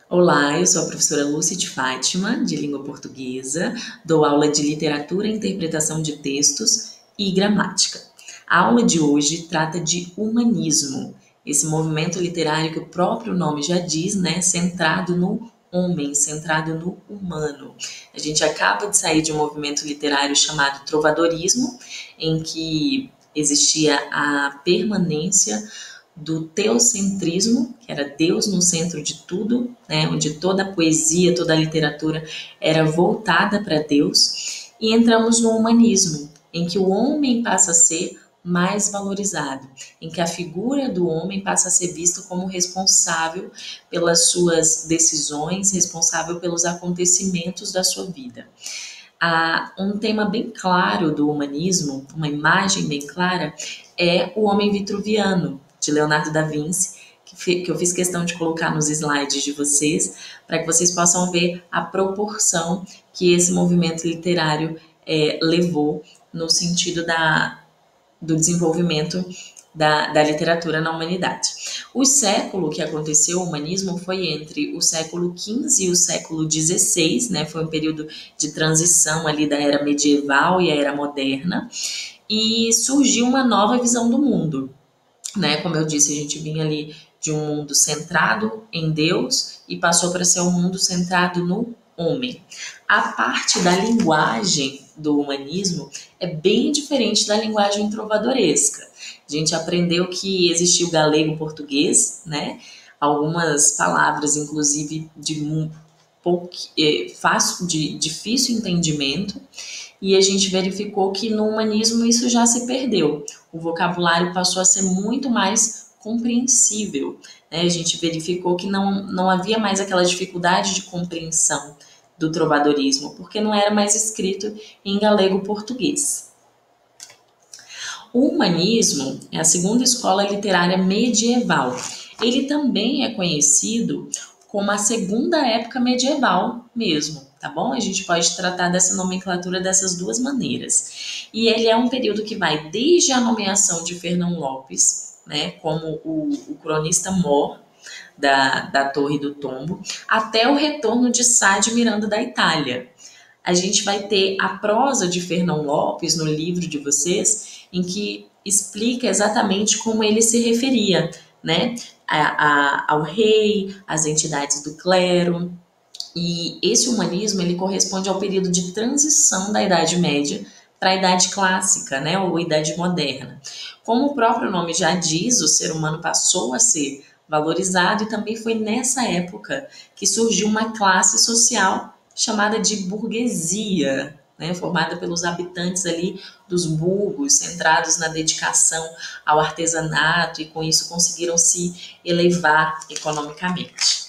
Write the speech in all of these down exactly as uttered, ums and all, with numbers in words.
Olá, eu sou a professora Lúcia de Fátima, de língua portuguesa, dou aula de literatura, interpretação de textos e gramática. A aula de hoje trata de humanismo, esse movimento literário que o próprio nome já diz, né, centrado no homem, centrado no humano. A gente acaba de sair de um movimento literário chamado trovadorismo, em que existia a permanência do teocentrismo, que era Deus no centro de tudo, né, onde toda a poesia, toda a literatura era voltada para Deus, e entramos no humanismo, em que o homem passa a ser mais valorizado, em que a figura do homem passa a ser vista como responsável pelas suas decisões, responsável pelos acontecimentos da sua vida. Ah, um tema bem claro do humanismo, uma imagem bem clara, é o homem vitruviano, de Leonardo da Vinci, que, que eu fiz questão de colocar nos slides de vocês, para que vocês possam ver a proporção que esse movimento literário é, levou no sentido da, do desenvolvimento da, da literatura na humanidade. O século que aconteceu o humanismo foi entre o século quinze e o século dezesseis, né? Foi um período de transição ali da era medieval e a era moderna, e surgiu uma nova visão do mundo, né? Como eu disse, a gente vinha ali de um mundo centrado em Deus e passou para ser um mundo centrado no homem. A parte da linguagem do humanismo é bem diferente da linguagem trovadoresca. A gente aprendeu que existia o galego português, né? Algumas palavras, inclusive, de pouco, fácil, de difícil entendimento, e a gente verificou que no humanismo isso já se perdeu. O vocabulário passou a ser muito mais compreensível, né? A gente verificou que não, não havia mais aquela dificuldade de compreensão do trovadorismo, porque não era mais escrito em galego português. O humanismo é a segunda escola literária medieval. Ele também é conhecido como a segunda época medieval mesmo, tá bom? A gente pode tratar dessa nomenclatura dessas duas maneiras. E ele é um período que vai desde a nomeação de Fernão Lopes, né, como o, o cronista-mor da, da Torre do Tombo, até o retorno de Sá de Miranda da Itália. A gente vai ter a prosa de Fernão Lopes no livro de vocês, em que explica exatamente como ele se referia, né, a, a, ao rei, às entidades do clero. E esse humanismo ele corresponde ao período de transição da Idade Média para a Idade Clássica, né, ou Idade Moderna. Como o próprio nome já diz, o ser humano passou a ser valorizado, e também foi nessa época que surgiu uma classe social chamada de burguesia, né, formada pelos habitantes ali dos burgos, centrados na dedicação ao artesanato, e com isso conseguiram se elevar economicamente.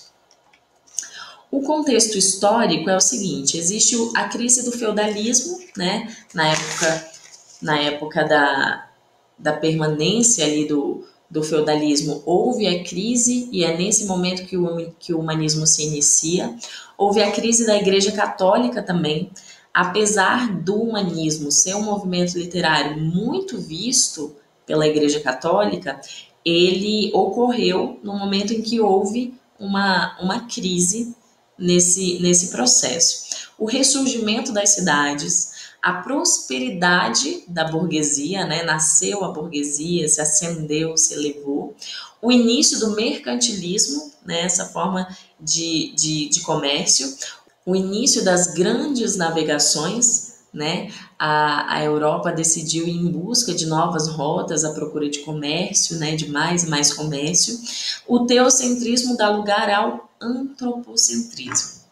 O contexto histórico é o seguinte: existe a crise do feudalismo, né, na época, na época da, da permanência ali do, do feudalismo, houve a crise, e é nesse momento que o, que o humanismo se inicia. Houve a crise da Igreja Católica também. Apesar do humanismo ser um movimento literário muito visto pela Igreja Católica, ele ocorreu no momento em que houve uma, uma crise nesse, nesse processo. O ressurgimento das cidades, a prosperidade da burguesia, né? Nasceu a burguesia, se acendeu, se elevou. O início do mercantilismo, né? Essa forma de, de, de comércio. O início das grandes navegações, né? A, a Europa decidiu ir em busca de novas rotas à procura de comércio, né? De mais e mais comércio. O teocentrismo dá lugar ao antropocentrismo.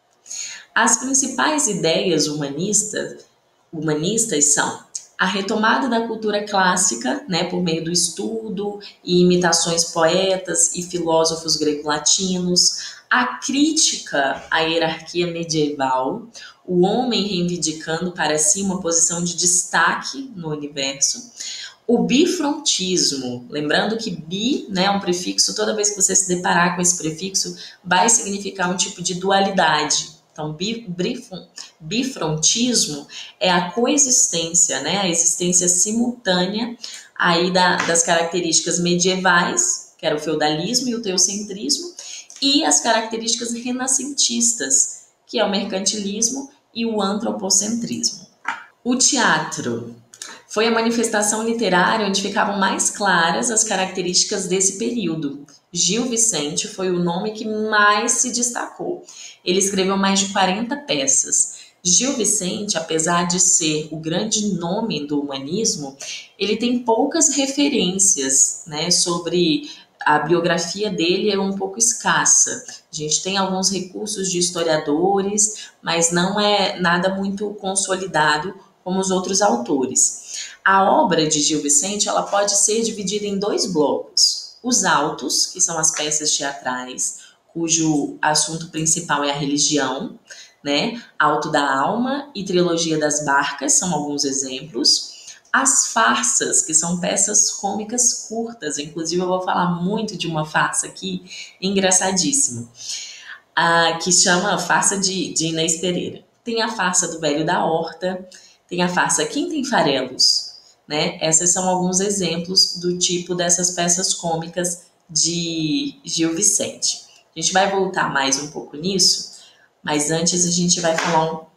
As principais ideias humanistas, humanistas são a retomada da cultura clássica, né, por meio do estudo e imitações poetas e filósofos greco-latinos, a crítica à hierarquia medieval, o homem reivindicando para si uma posição de destaque no universo, o bifrontismo, lembrando que bi, né, é um prefixo, toda vez que você se deparar com esse prefixo, vai significar um tipo de dualidade. Então, bifrontismo é a coexistência, né, a existência simultânea aí da, das características medievais, que era o feudalismo e o teocentrismo, e as características renascentistas, que é o mercantilismo e o antropocentrismo. O teatro foi a manifestação literária onde ficavam mais claras as características desse período. Gil Vicente foi o nome que mais se destacou. Ele escreveu mais de quarenta peças. Gil Vicente, apesar de ser o grande nome do humanismo, ele tem poucas referências, né, sobre a biografia dele é um pouco escassa. A gente tem alguns recursos de historiadores, mas não é nada muito consolidado como os outros autores. A obra de Gil Vicente ela pode ser dividida em dois blocos. Os autos, que são as peças teatrais, cujo assunto principal é a religião, né? Auto da Alma e Trilogia das Barcas são alguns exemplos. As farsas, que são peças cômicas curtas, inclusive eu vou falar muito de uma farsa aqui, engraçadíssima, ah, que chama Farsa de, de Inês Pereira. Tem a farsa do Velho da Horta, tem a farsa Quem Tem Farelos, né? Esses são alguns exemplos do tipo dessas peças cômicas de Gil Vicente. A gente vai voltar mais um pouco nisso, mas antes a gente vai falar um,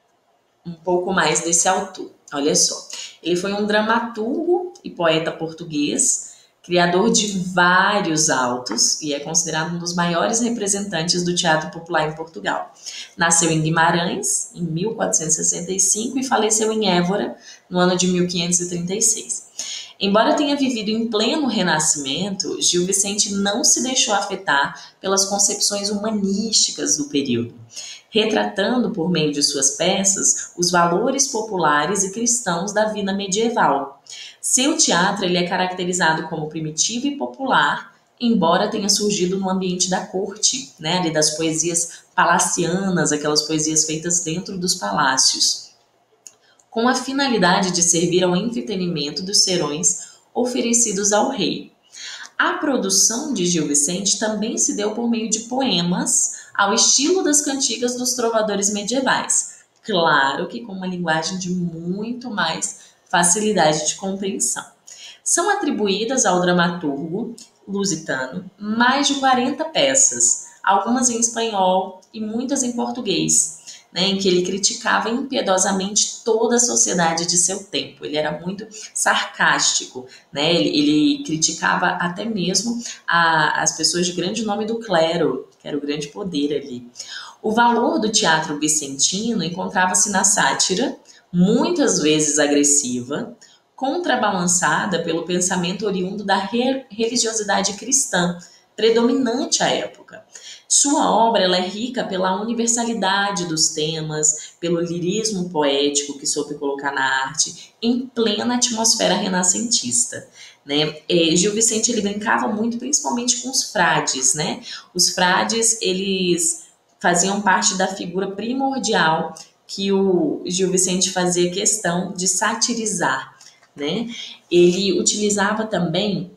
um pouco mais desse autor. Olha só, ele foi um dramaturgo e poeta português, criador de vários autos e é considerado um dos maiores representantes do teatro popular em Portugal. Nasceu em Guimarães, em mil quatrocentos e sessenta e cinco, e faleceu em Évora, no ano de mil quinhentos e trinta e seis. Embora tenha vivido em pleno Renascimento, Gil Vicente não se deixou afetar pelas concepções humanísticas do período, retratando por meio de suas peças os valores populares e cristãos da vida medieval. Seu teatro ele é caracterizado como primitivo e popular, embora tenha surgido no ambiente da corte, né, ali das poesias palacianas, aquelas poesias feitas dentro dos palácios, com a finalidade de servir ao entretenimento dos serões oferecidos ao rei. A produção de Gil Vicente também se deu por meio de poemas ao estilo das cantigas dos trovadores medievais, claro que com uma linguagem de muito mais facilidade de compreensão. São atribuídas ao dramaturgo lusitano mais de quarenta peças, algumas em espanhol e muitas em português, né, em que ele criticava impiedosamente toda a sociedade de seu tempo. Ele era muito sarcástico, né? ele, ele criticava até mesmo a, as pessoas de grande nome do clero, que era o grande poder ali. O valor do teatro vicentino encontrava-se na sátira, muitas vezes agressiva, contrabalançada pelo pensamento oriundo da re- religiosidade cristã, predominante à época. Sua obra ela é rica pela universalidade dos temas, pelo lirismo poético que soube colocar na arte, em plena atmosfera renascentista. Né? E Gil Vicente ele brincava muito, principalmente com os frades. Né? Os frades eles faziam parte da figura primordial que o Gil Vicente fazia questão de satirizar. Né? Ele utilizava também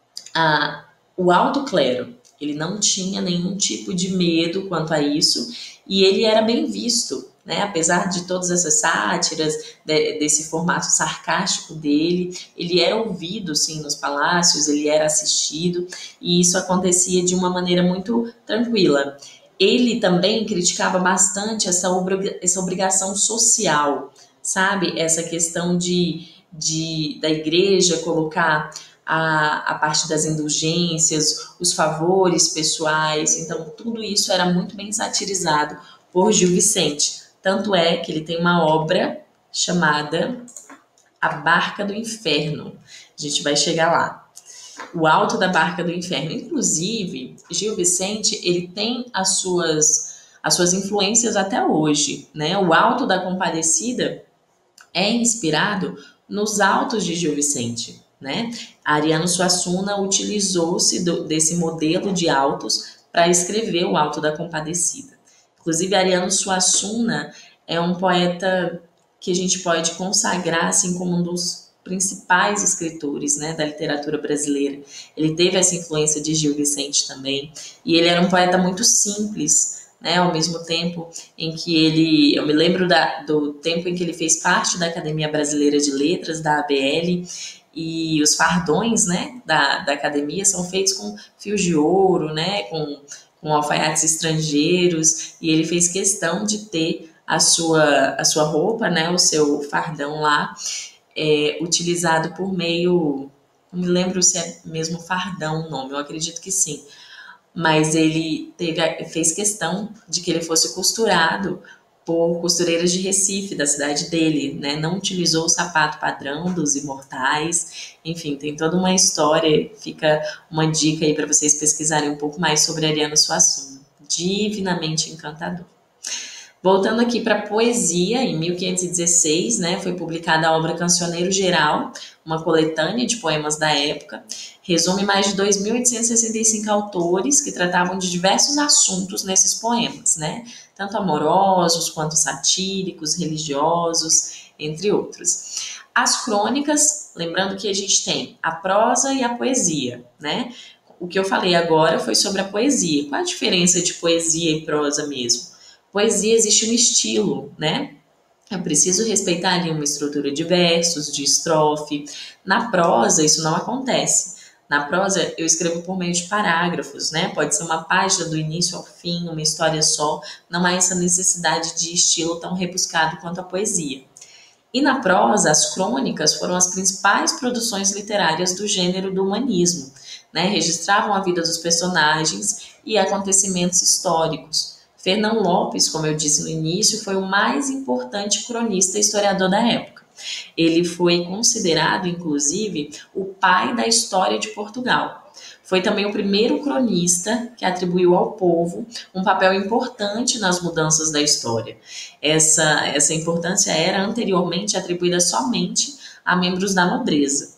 a, o alto clero. Ele não tinha nenhum tipo de medo quanto a isso e ele era bem visto, né? Apesar de todas essas sátiras, de, desse formato sarcástico dele, ele era ouvido, sim, nos palácios, ele era assistido e isso acontecia de uma maneira muito tranquila. Ele também criticava bastante essa, obrig- essa obrigação social, sabe? Essa questão de, de, da igreja colocar A, a parte das indulgências, os favores pessoais, então tudo isso era muito bem satirizado por Gil Vicente. Tanto é que ele tem uma obra chamada A Barca do Inferno. A gente vai chegar lá. O Alto da Barca do Inferno. Inclusive, Gil Vicente ele tem as suas, as suas influências até hoje. Né? O Alto da Compadecida é inspirado nos autos de Gil Vicente. Né? Ariano Suassuna utilizou-se do, desse modelo de autos para escrever o Alto da Compadecida. Inclusive, Ariano Suassuna é um poeta que a gente pode consagrar assim, como um dos principais escritores, né, da literatura brasileira. Ele teve essa influência de Gil Vicente também, e ele era um poeta muito simples, né, ao mesmo tempo em que ele, eu me lembro da, do tempo em que ele fez parte da Academia Brasileira de Letras, da A B L, e os fardões, né, da, da academia são feitos com fios de ouro, né, com, com alfaiates estrangeiros, e ele fez questão de ter a sua, a sua roupa, né, o seu fardão lá, é, utilizado por meio, não me lembro se é mesmo fardão o nome, eu acredito que sim, mas ele teve, fez questão de que ele fosse costurado por costureiras de Recife, da cidade dele, né? Não utilizou o sapato padrão dos imortais, enfim, tem toda uma história, fica uma dica aí para vocês pesquisarem um pouco mais sobre Ariano Suassuna, divinamente encantador. Voltando aqui para a poesia, em mil quinhentos e dezesseis, né, foi publicada a obra Cancioneiro Geral, uma coletânea de poemas da época. Resume mais de dois mil oitocentos e sessenta e cinco autores que tratavam de diversos assuntos nesses poemas, né? Tanto amorosos quanto satíricos, religiosos, entre outros. As crônicas, lembrando que a gente tem a prosa e a poesia, né? O que eu falei agora foi sobre a poesia. Qual a diferença de poesia e prosa mesmo? Poesia existe um estilo, né? Eu preciso respeitar ali uma estrutura de versos, de estrofe. Na prosa, isso não acontece. Na prosa, eu escrevo por meio de parágrafos, né? Pode ser uma página do início ao fim, uma história só. Não há essa necessidade de estilo tão rebuscado quanto a poesia. E na prosa, as crônicas foram as principais produções literárias do gênero do humanismo, né? Registravam a vida dos personagens e acontecimentos históricos. Fernão Lopes, como eu disse no início, foi o mais importante cronista e historiador da época. Ele foi considerado, inclusive, o pai da história de Portugal. Foi também o primeiro cronista que atribuiu ao povo um papel importante nas mudanças da história. Essa, essa importância era anteriormente atribuída somente a membros da nobreza.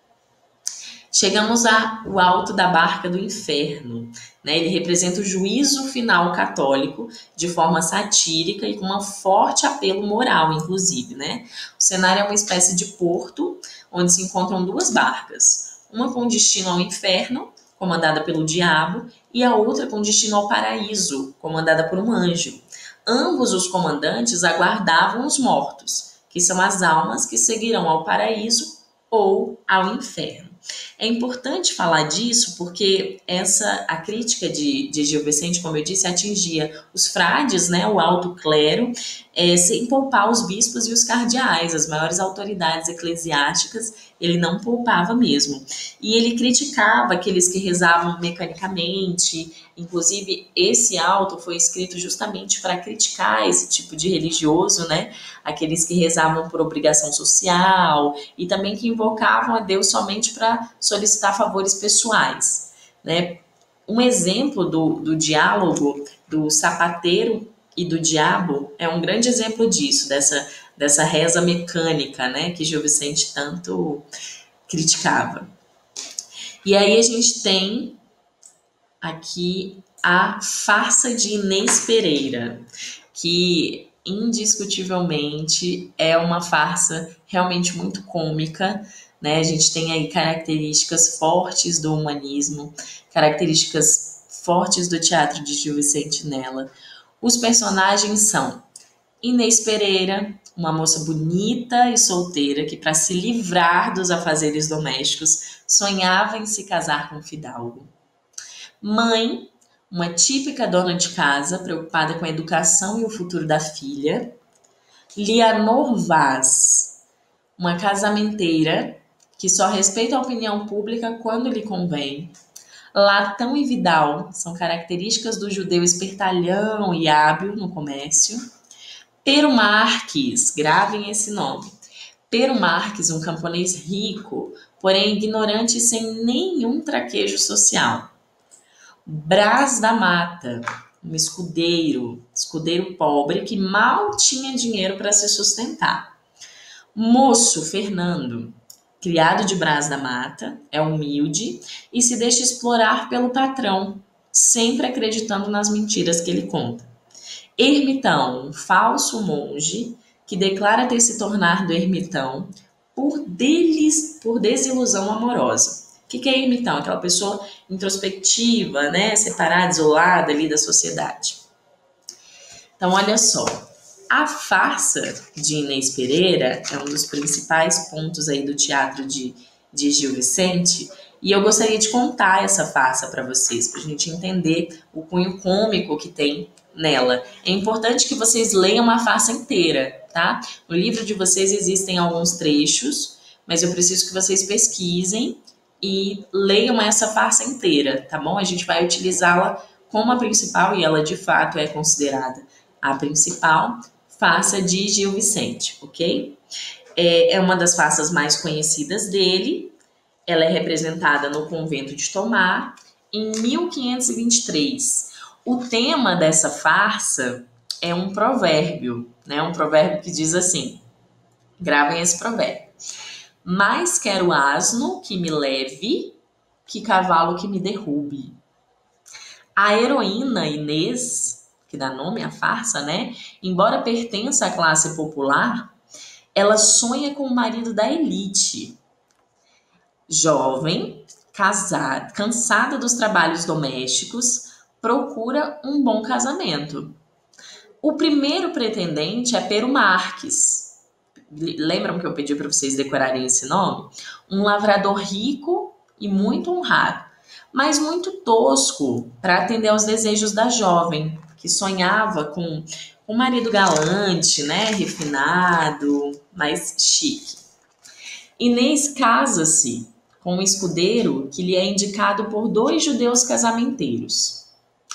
Chegamos ao alto da barca do inferno, né? Ele representa o juízo final católico de forma satírica e com um forte apelo moral, inclusive, né? O cenário é uma espécie de porto onde se encontram duas barcas, uma com destino ao inferno, comandada pelo diabo, e a outra com destino ao paraíso, comandada por um anjo. Ambos os comandantes aguardavam os mortos, que são as almas que seguirão ao paraíso ou ao inferno. É importante falar disso porque essa, a crítica de, de Gil Vicente, como eu disse, atingia os frades, né, o alto clero, é, sem poupar os bispos e os cardeais, as maiores autoridades eclesiásticas, ele não poupava mesmo. E ele criticava aqueles que rezavam mecanicamente, inclusive esse auto foi escrito justamente para criticar esse tipo de religioso, né, aqueles que rezavam por obrigação social e também que invocavam a Deus somente para solicitar favores pessoais, né? Um exemplo do, do diálogo do sapateiro e do diabo é um grande exemplo disso, dessa, dessa reza mecânica, né, que Gil Vicente tanto criticava. E aí a gente tem aqui a farsa de Inês Pereira, que indiscutivelmente é uma farsa realmente muito cômica, né? A gente tem aí características fortes do humanismo, características fortes do teatro de Gil Vicente nela. Os personagens são Inês Pereira, uma moça bonita e solteira que, para se livrar dos afazeres domésticos, sonhava em se casar com um fidalgo. Mãe, uma típica dona de casa, preocupada com a educação e o futuro da filha. Lianor Vaz, uma casamenteira que só respeita a opinião pública quando lhe convém. Latão e Vidal são características do judeu espertalhão e hábil no comércio. Pero Marques, gravem esse nome. Pero Marques, um camponês rico, porém ignorante e sem nenhum traquejo social. Brás da Mata, um escudeiro, escudeiro pobre que mal tinha dinheiro para se sustentar. Moço Fernando, criado de Brás da Mata, é humilde e se deixa explorar pelo patrão, sempre acreditando nas mentiras que ele conta. Ermitão, um falso monge que declara ter se tornar do ermitão por, delis, por desilusão amorosa. O que, que é ermitão? Aquela pessoa introspectiva, né? Separada, isolada ali da sociedade. Então, olha só. A farsa de Inês Pereira é um dos principais pontos aí do teatro de, de Gil Vicente, e eu gostaria de contar essa farsa para vocês, para a gente entender o cunho cômico que tem nela. É importante que vocês leiam a farsa inteira, tá? No livro de vocês existem alguns trechos, mas eu preciso que vocês pesquisem e leiam essa farsa inteira, tá bom? A gente vai utilizá-la como a principal, e ela de fato é considerada a principal farsa de Gil Vicente, ok? É, é uma das farsas mais conhecidas dele. Ela é representada no convento de Tomar em mil quinhentos e vinte e três. O tema dessa farsa é um provérbio, né? Um provérbio que diz assim, gravem esse provérbio: mais quero asno que me leve que cavalo que me derrube. A heroína Inês, que dá nome à farsa, né? Embora pertença à classe popular, ela sonha com o marido da elite. Jovem, casada, cansada dos trabalhos domésticos, procura um bom casamento. O primeiro pretendente é Pero Marques. Lembram que eu pedi para vocês decorarem esse nome? Um lavrador rico e muito honrado, mas muito tosco para atender aos desejos da jovem, que sonhava com um marido galante, né, refinado, mais chique. Inês casa-se com um escudeiro que lhe é indicado por dois judeus casamenteiros.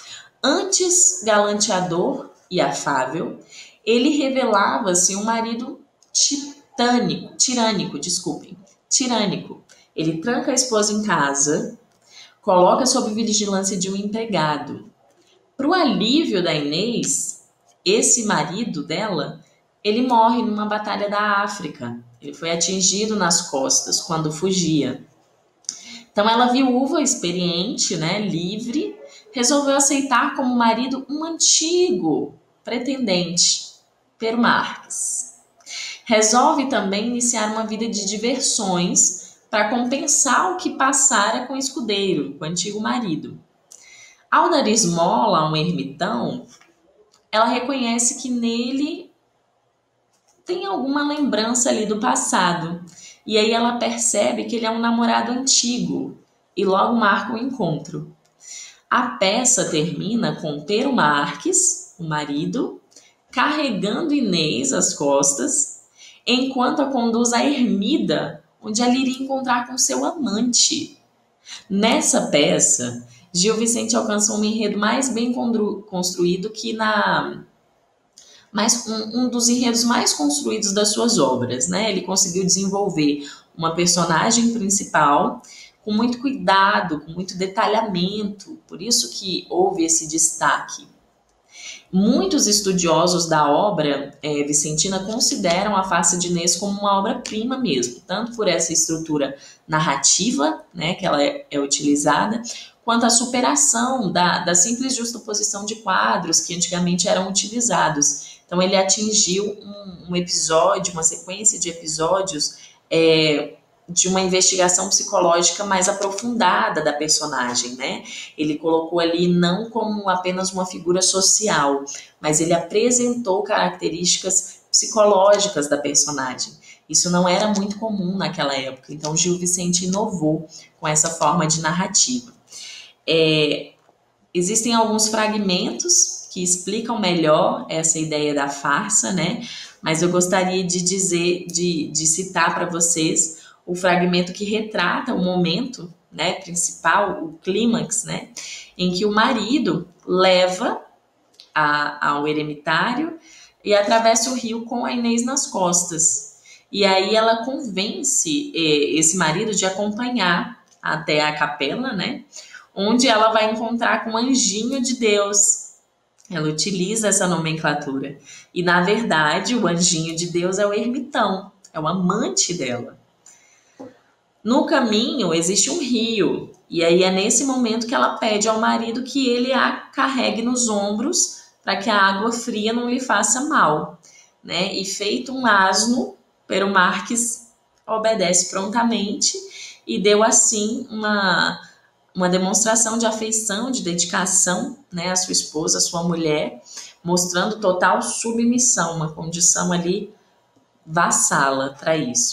Antes galanteador e afável, ele revelava-se um marido titânico, tirânico, desculpem, tirânico. Ele tranca a esposa em casa, coloca sob vigilância de um empregado. Para o alívio da Inês, esse marido dela, ele morre numa batalha da África. Ele foi atingido nas costas quando fugia. Então ela, viúva, experiente, né, livre, resolveu aceitar como marido um antigo pretendente, Pero Marques. Resolve também iniciar uma vida de diversões para compensar o que passara com o escudeiro, com o antigo marido. Ao dar esmola a um ermitão, ela reconhece que nele tem alguma lembrança ali do passado. E aí ela percebe que ele é um namorado antigo e logo marca o encontro. A peça termina com Pero Marques, o marido, carregando Inês às costas, enquanto a conduz à ermida, onde ela iria encontrar com seu amante. Nessa peça, Gil Vicente alcança um enredo mais bem construído que na... mas um, um dos enredos mais construídos das suas obras, né? Ele conseguiu desenvolver uma personagem principal com muito cuidado, com muito detalhamento, por isso que houve esse destaque. Muitos estudiosos da obra é, vicentina consideram a Farsa de Inês como uma obra-prima mesmo, tanto por essa estrutura narrativa, né, que ela é, é utilizada, quanto a superação da, da simples justaposição de quadros que antigamente eram utilizados. Então ele atingiu um, um episódio, uma sequência de episódios é, de uma investigação psicológica mais aprofundada da personagem, né? Ele colocou ali não como apenas uma figura social, mas ele apresentou características psicológicas da personagem. Isso não era muito comum naquela época, então Gil Vicente inovou com essa forma de narrativa. É, existem alguns fragmentos que explicam melhor essa ideia da farsa, né? Mas eu gostaria de dizer, de, de citar para vocês o fragmento que retrata o momento, né, principal, o clímax, né, em que o marido leva a, ao eremitário e atravessa o rio com a Inês nas costas. E aí ela convence eh, esse marido de acompanhar até a capela, né, onde ela vai encontrar com o anjinho de Deus. Ela utiliza essa nomenclatura. E, na verdade, o anjinho de Deus é o ermitão, é o amante dela. No caminho existe um rio, e aí é nesse momento que ela pede ao marido que ele a carregue nos ombros para que a água fria não lhe faça mal, né? E feito um asno, Pero Marques obedece prontamente e deu assim uma, uma demonstração de afeição, de dedicação, né, à sua esposa, à sua mulher, mostrando total submissão, uma condição ali vassala para isso.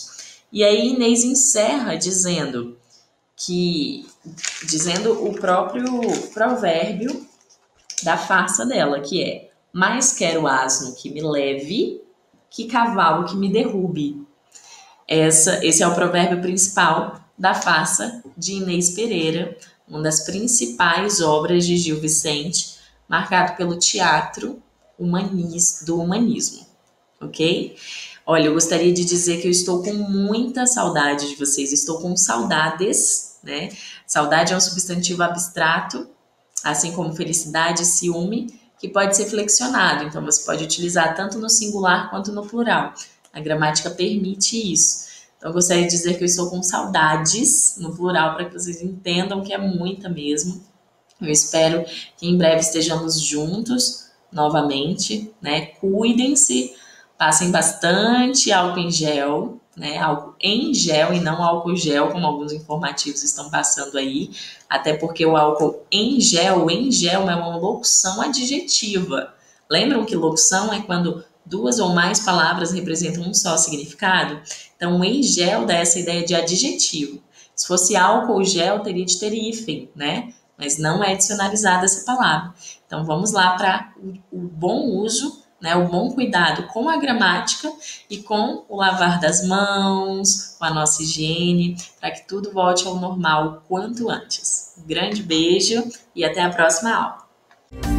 E aí Inês encerra dizendo que dizendo o próprio provérbio da farsa dela, que é: mais quero asno que me leve que cavalo que me derrube. Essa, esse é o provérbio principal da farsa de Inês Pereira, uma das principais obras de Gil Vicente, marcado pelo teatro humanis, do humanismo, ok? Olha, eu gostaria de dizer que eu estou com muita saudade de vocês, estou com saudades, né? Saudade é um substantivo abstrato, assim como felicidade e ciúme, que pode ser flexionado. Então, você pode utilizar tanto no singular quanto no plural. A gramática permite isso. Então, eu gostaria de dizer que eu estou com saudades, no plural, para que vocês entendam que é muita mesmo. Eu espero que em breve estejamos juntos novamente, né? Cuidem-se, passem bastante álcool em gel, né? Álcool em gel e não álcool gel, como alguns informativos estão passando aí, até porque o álcool em gel, em gel é uma locução adjetiva. Lembram que locução é quando duas ou mais palavras representam um só significado? Então, em gel dá essa ideia de adjetivo. Se fosse álcool gel, teria de ter hífen, né? Mas não é adicionalizada essa palavra. Então, vamos lá para o, o bom uso, né, o bom cuidado com a gramática e com o lavar das mãos, com a nossa higiene, para que tudo volte ao normal o quanto antes. Um grande beijo e até a próxima aula.